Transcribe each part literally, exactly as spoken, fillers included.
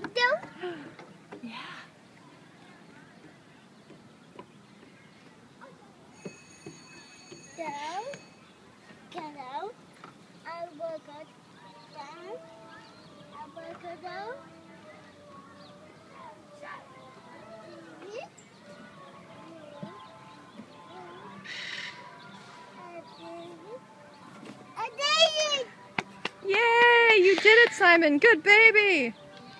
Yeah. Down, get out. I will go down. I will go down. I did it! Yay! You did it, Simon. Good baby.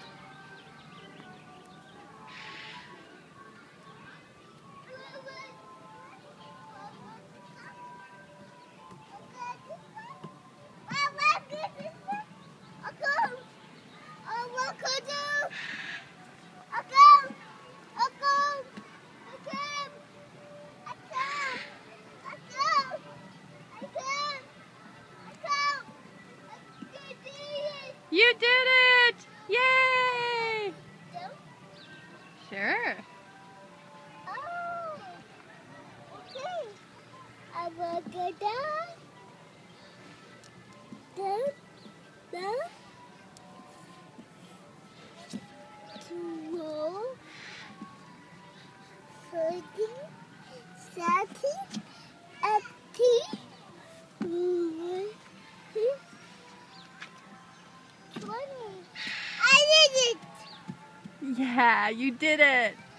You did it! Yay! Sure. Oh, okay. I will go down, down, down, two, thirty, thirty, eighty, twenty. I did it! Yeah, you did it.